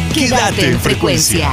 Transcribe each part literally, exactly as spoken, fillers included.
Quédate en frecuencia.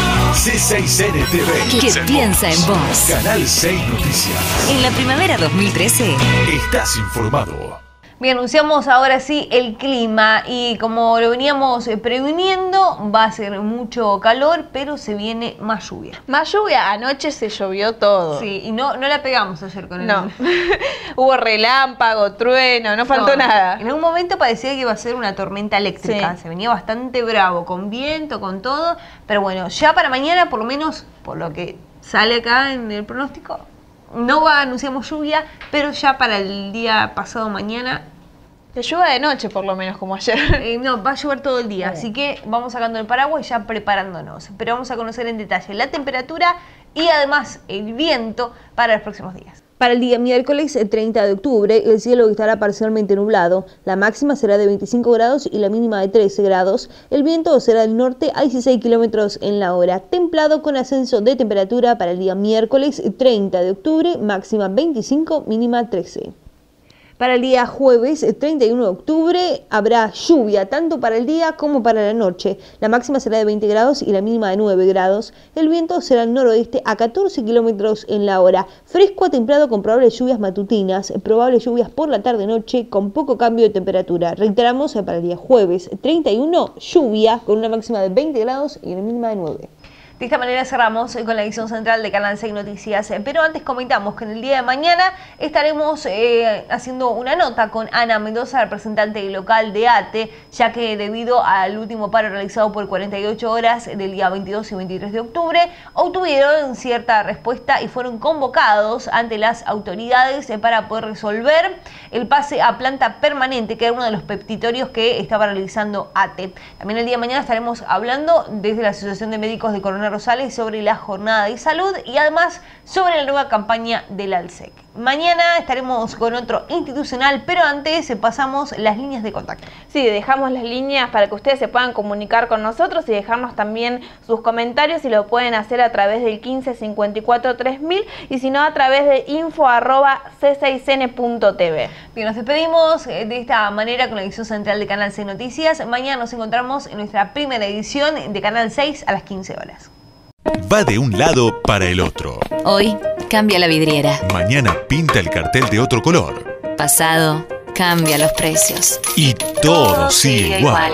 C seis N T V. Que piensa en vos. Canal seis Noticias. En la primavera dos mil trece. Estás informado. Bien, anunciamos ahora sí el clima y como lo veníamos previniendo, va a ser mucho calor, pero se viene más lluvia. Más lluvia, anoche se llovió todo. Sí, y no, no la pegamos ayer con el... No, hubo relámpago, trueno, no faltó no, nada. En un momento parecía que iba a ser una tormenta eléctrica, Sí. se venía bastante bravo, con viento, con todo, pero bueno, ya para mañana, por lo menos, por lo que sale acá en el pronóstico, no va, anunciamos lluvia, pero ya para el día pasado mañana... Que llueva de noche por lo menos como ayer. Eh, no, va a llover todo el día, así que vamos sacando el paraguas y ya preparándonos. Pero vamos a conocer en detalle la temperatura y además el viento para los próximos días. Para el día miércoles treinta de octubre, el cielo estará parcialmente nublado. La máxima será de veinticinco grados y la mínima de trece grados. El viento será del norte a dieciséis kilómetros en la hora. Templado con ascenso de temperatura para el día miércoles treinta de octubre, máxima veinticinco, mínima trece. Para el día jueves treinta y uno de octubre habrá lluvia tanto para el día como para la noche. La máxima será de veinte grados y la mínima de nueve grados. El viento será al noroeste a catorce kilómetros en la hora. Fresco a templado con probables lluvias matutinas, probables lluvias por la tarde-noche con poco cambio de temperatura. Reiteramos, para el día jueves treinta y uno, lluvia con una máxima de veinte grados y una mínima de nueve. De esta manera cerramos con la edición central de Canal seis Noticias, pero antes comentamos que en el día de mañana estaremos eh, haciendo una nota con Ana Mendoza, representante local de A T E, ya que debido al último paro realizado por cuarenta y ocho horas del día veintidós y veintitrés de octubre, obtuvieron cierta respuesta y fueron convocados ante las autoridades para poder resolver el pase a planta permanente, que era uno de los petitorios que estaba realizando A T E. También el día de mañana estaremos hablando desde la Asociación de Médicos de Coronel Rosales sobre la jornada de salud y además sobre la nueva campaña del ALSEC. Mañana estaremos con otro institucional, pero antes pasamos las líneas de contacto. Sí, dejamos las líneas para que ustedes se puedan comunicar con nosotros y dejarnos también sus comentarios, y lo pueden hacer a través del quince cincuenta y cuatro tres mil y si no a través de info arroba c seis n punto t v. Bien, nos despedimos de esta manera con la edición central de Canal seis Noticias. Mañana nos encontramos en nuestra primera edición de Canal seis a las quince horas. Va de un lado para el otro. Hoy cambia la vidriera. Mañana pinta el cartel de otro color. Pasado cambia los precios. Y todo sigue igual.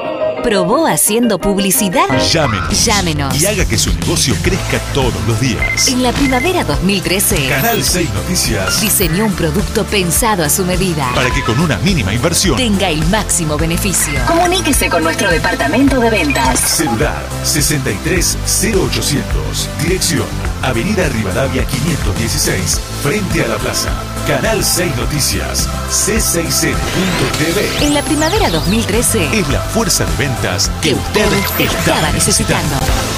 ¿Probó haciendo publicidad? Llámenos. Llámenos. Y haga que su negocio crezca todos los días. En la primavera dos mil trece, Canal seis Noticias diseñó un producto pensado a su medida para que con una mínima inversión tenga el máximo beneficio. Comuníquese con nuestro departamento de ventas. Celular sesenta y tres cero ochocientos. Dirección Avenida Rivadavia quinientos dieciséis, frente a la plaza. Canal seis Noticias, c seis n punto t v. En la primavera dos mil trece, Es la fuerza de ventas que que usted usted estaba necesitando. necesitando.